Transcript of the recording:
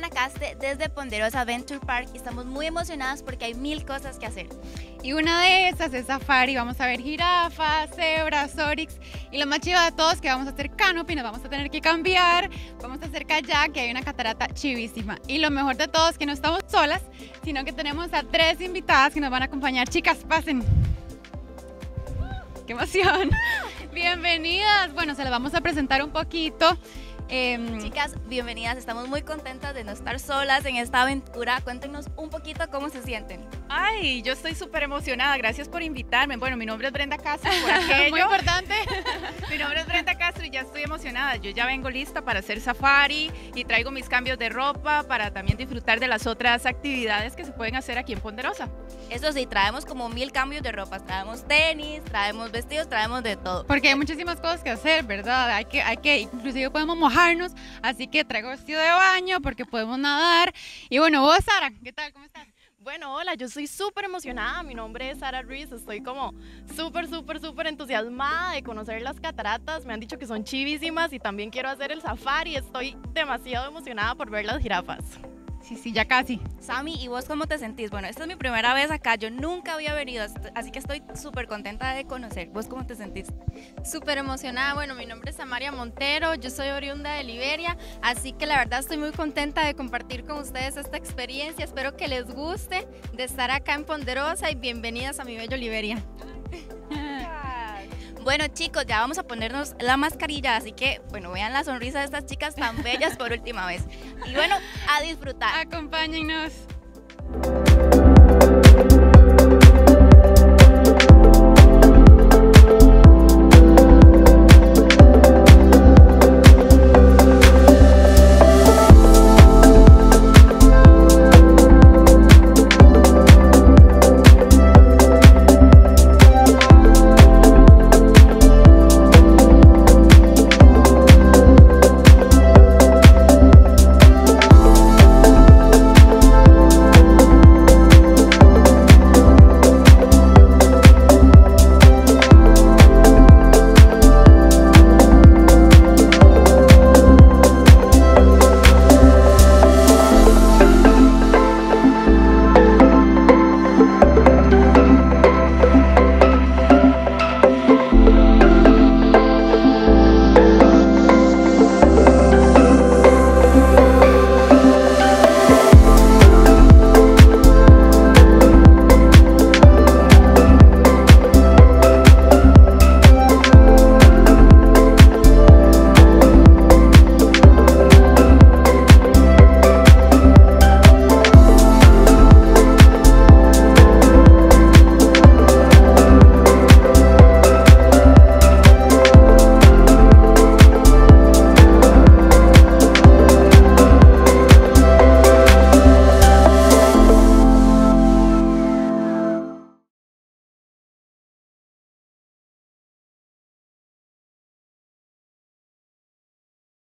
Guanacaste desde Ponderosa Adventure Park y estamos muy emocionadas porque hay 1000 cosas que hacer. Y una de esas es safari, vamos a ver jirafas, cebras, oryx y lo más chido de todo es que vamos a hacer canopy, nos vamos a tener que cambiar, vamos a hacer kayak, que hay una catarata chivísima. Y lo mejor de todo es que no estamos solas, sino que tenemos a 3 invitadas que nos van a acompañar. Chicas, pasen. ¡Qué emoción! Bienvenidas. Bueno, se las vamos a presentar un poquito. Chicas, bienvenidas. Estamos muy contentas de no estar solas en esta aventura. Cuéntenos un poquito cómo se sienten. Ay, yo estoy súper emocionada. Gracias por invitarme. Bueno, mi nombre es Brenda Castro. Por aquello. Muy importante. Mi nombre es Brenda Castro y ya estoy emocionada. Yo ya vengo lista para hacer safari y traigo mis cambios de ropa para también disfrutar de las otras actividades que se pueden hacer aquí en Ponderosa. Eso sí, traemos como 1000 cambios de ropa. Traemos tenis, traemos vestidos, traemos de todo. Porque hay muchísimas cosas que hacer, ¿verdad? Hay que, inclusive podemos mojarnos, así que traigo vestido de baño porque podemos nadar. Y bueno, vos, Sara, ¿qué tal? ¿Cómo estás? Bueno, hola, yo estoy súper emocionada. Mi nombre es Sara Ruiz. Estoy como súper entusiasmada de conocer las cataratas. Me han dicho que son chivísimas y también quiero hacer el safari. Estoy demasiado emocionada por ver las jirafas. Sí, ya casi. Sammy, ¿y vos cómo te sentís? Bueno, esta es mi primera vez acá, yo nunca había venido, así que estoy súper contenta de conocer. ¿Vos cómo te sentís? Súper emocionada. Bueno, mi nombre es Amaria Montero, yo soy oriunda de Liberia, así que la verdad estoy muy contenta de compartir con ustedes esta experiencia. Espero que les guste de estar acá en Ponderosa y bienvenidas a mi bello Liberia. Bueno, chicos, ya vamos a ponernos la mascarilla, así que, bueno, vean la sonrisa de estas chicas tan bellas por última vez. Y bueno, a disfrutar. Acompáñennos.